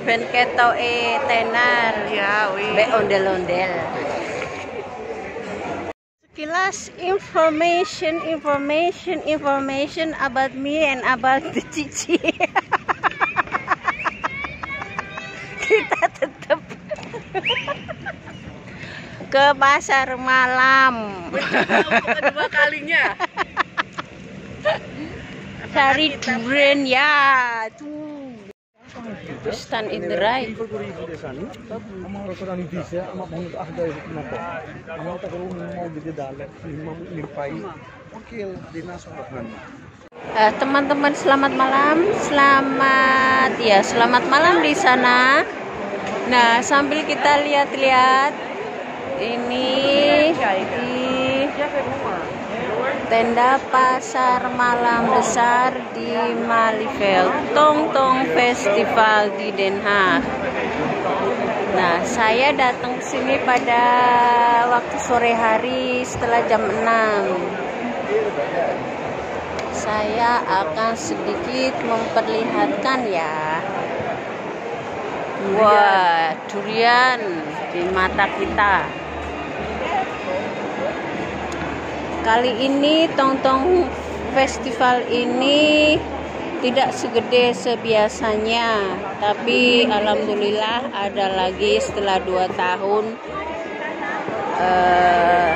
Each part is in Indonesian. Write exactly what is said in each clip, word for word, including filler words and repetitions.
ben ketoke tenar. Ya, wih. Be ondel-ondel. Sekilas information, information, information about me and about the Cici. Kita tetap ke pasar malam. Kedua kalinya. Cari durian ya, tuh. Stand in the right. Uh, teman-teman selamat malam, selamat ya selamat malam di sana. Nah sambil kita lihat-lihat ini di tenda pasar malam besar di Malieveld, Tongtong Festival di Den Haag. Nah, saya datang ke sini pada waktu sore hari setelah jam enam. Saya akan sedikit memperlihatkan ya. Wah, durian di mata kita. Kali ini Tongtong Festival ini tidak segede sebiasanya, tapi alhamdulillah ada lagi setelah dua tahun. Uh,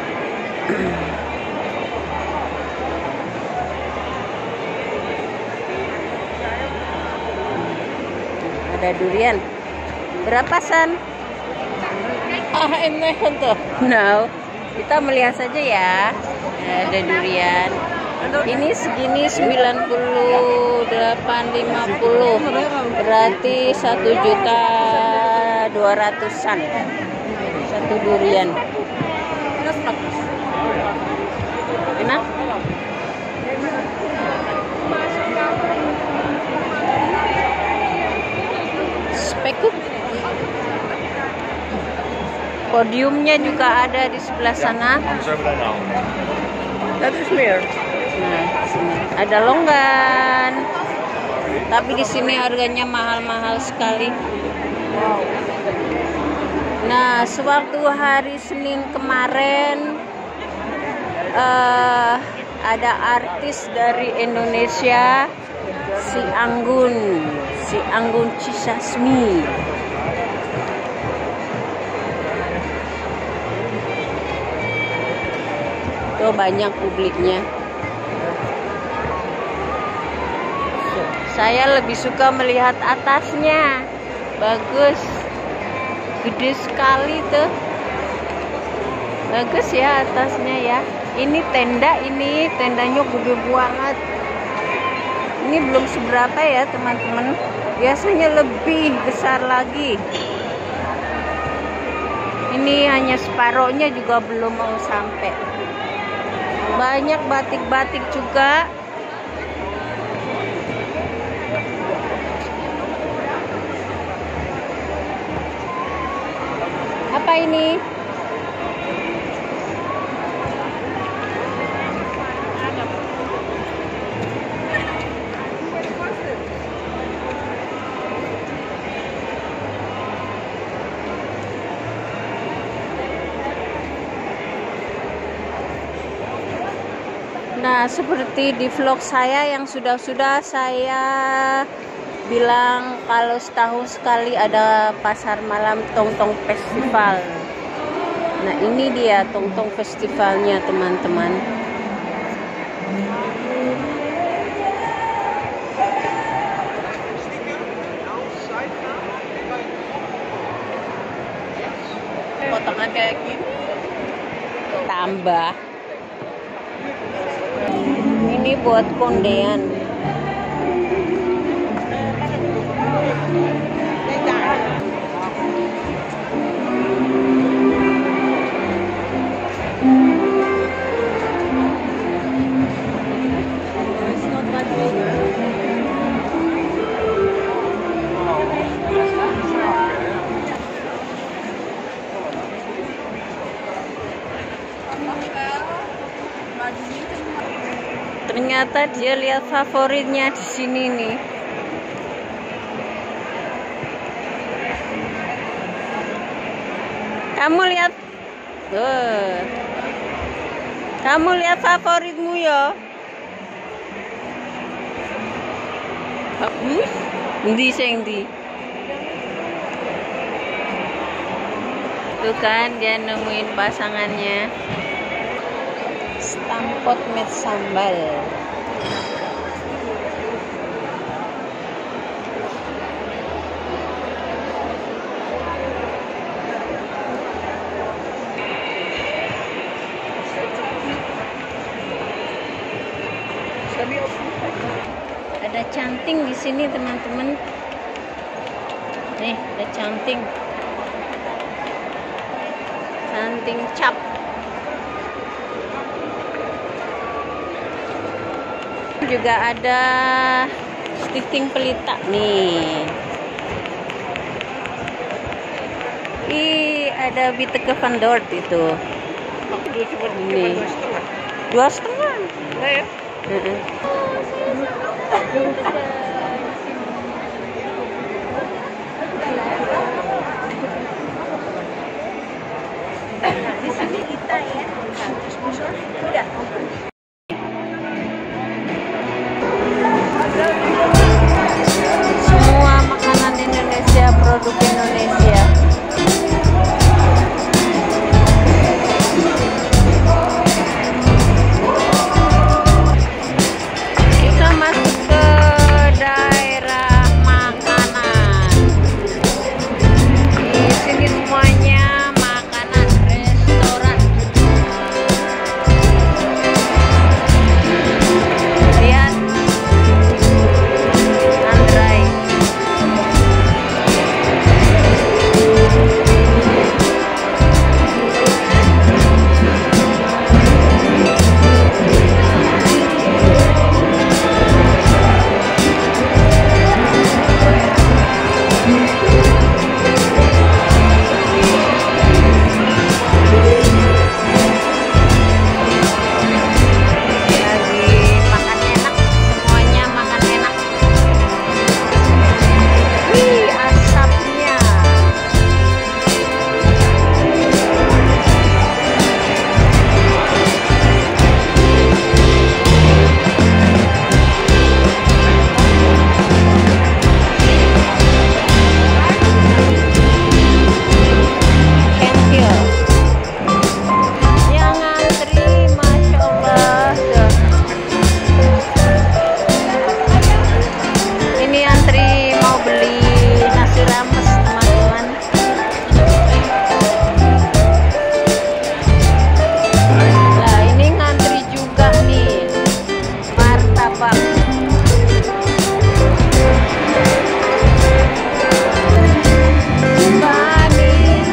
ada durian. Berapa San? Ah, ini untuk. No. Kita melihat saja ya. Ada durian. Ini segini sembilan puluh delapan lima puluh. Berarti satu juta dua ratusan. Satu durian. Enak? Spekuk. Podiumnya juga ada di sebelah sana. Dat is meer. Nah, sini ada longgan. Tapi di sini harganya mahal-mahal sekali. Nah, sewaktu hari Senin kemarin uh, ada artis dari Indonesia, si Anggun, si Anggun Cisasmi. Tuh banyak publiknya. Saya lebih suka melihat atasnya. Bagus. Gede sekali tuh. Bagus ya atasnya ya. Ini tenda, ini tendanya gede banget. Ini belum seberapa ya teman-teman. Biasanya lebih besar lagi. Ini hanya separohnya juga belum mau sampai. Banyak batik-batik juga. Apa ini? Nah, seperti di vlog saya yang sudah-sudah saya bilang kalau setahun sekali ada pasar malam Tongtong Festival. Nah, ini dia Tongtong Festivalnya, teman-teman. Potongan kayak gini. Tambah. Ini buat kondean. Ternyata dia lihat favoritnya di sini nih. Kamu lihat. Tuh. Kamu lihat favoritmu ya. Bagus. Endi sing ndi? Tuh kan dia nemuin pasangannya. Stampot met sambal. Ada canting di sini teman-teman. Nih, ada canting. Canting cap. Juga ada stiking pelita nih. Ih, ada biteke van Dort itu. Ini dua setengah. Ya, ya. Uh-uh. Di sini kita ya. Udah. Semua makanan Indonesia, produk Indonesia. Kita masuk ke daerah makanan. Di sini semuanya makanan restoran. Lihat Andrai. Lagi makan enak, semuanya makan enak. Wih, asapnya. Kentil. Yang ngantri, masya Allah. Tuh. Ini antri mau beli nasi rames teman-teman. Nah ini ngantri juga nih martabak. Bani.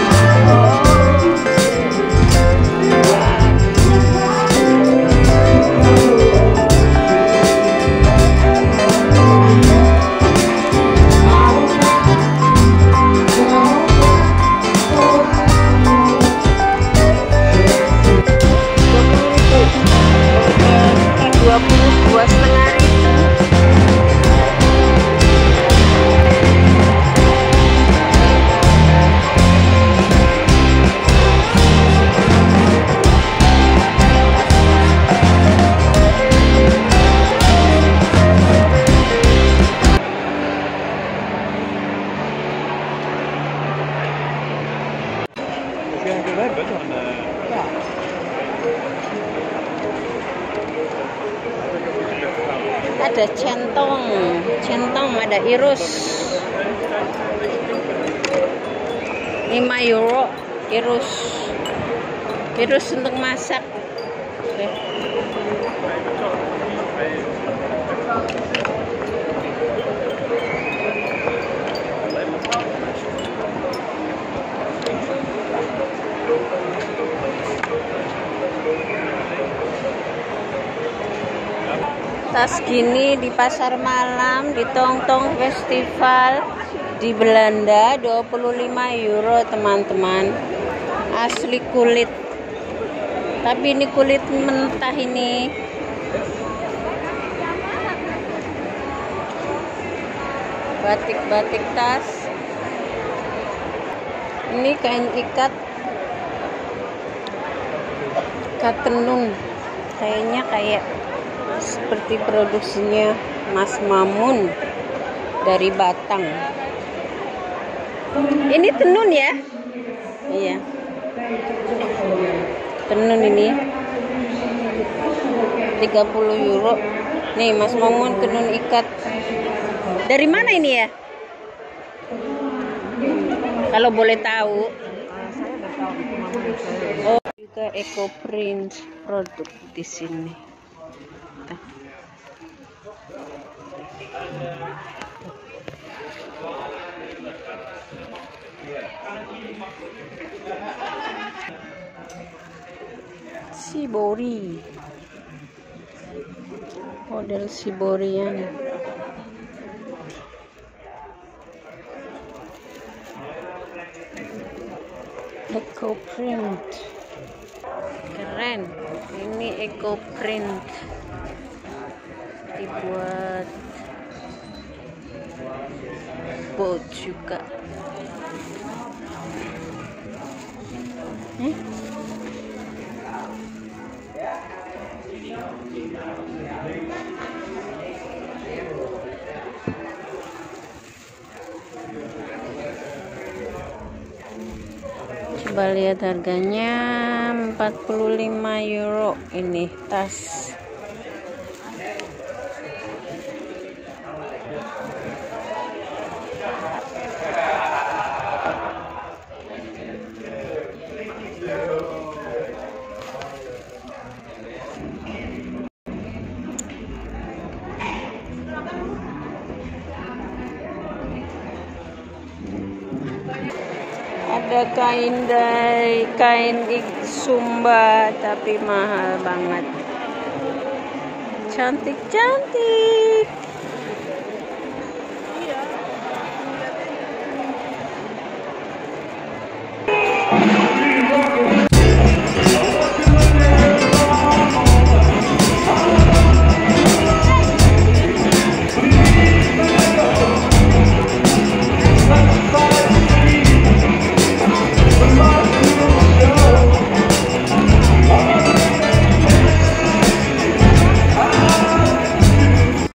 Dua puluh dua setengah ribu. Ada centong, centong ada irus. lima euro irus. Irus untuk masak. Oke. Tas gini di pasar malam di Tongtong Festival di Belanda dua puluh lima euro teman-teman. Asli kulit. Tapi ini kulit mentah ini. Batik-batik tas. Ini kain ikat ikat tenun. Kayaknya kayak seperti produksinya Mas Mamun dari Batang. Ini tenun ya? Iya. Tenun ini tiga puluh euro. Nih Mas Mamun tenun ikat. Dari mana ini ya? Kalau boleh tahu. Oh, juga eco print produk di sini. Nah. Shibori, model Shiborian. Eco print, keren. Ini eco print dibuat bot juga. Hmm? Coba lihat harganya, empat puluh lima euro ini tas. Ada kain dari kain Sumba tapi mahal banget. Cantik-cantik.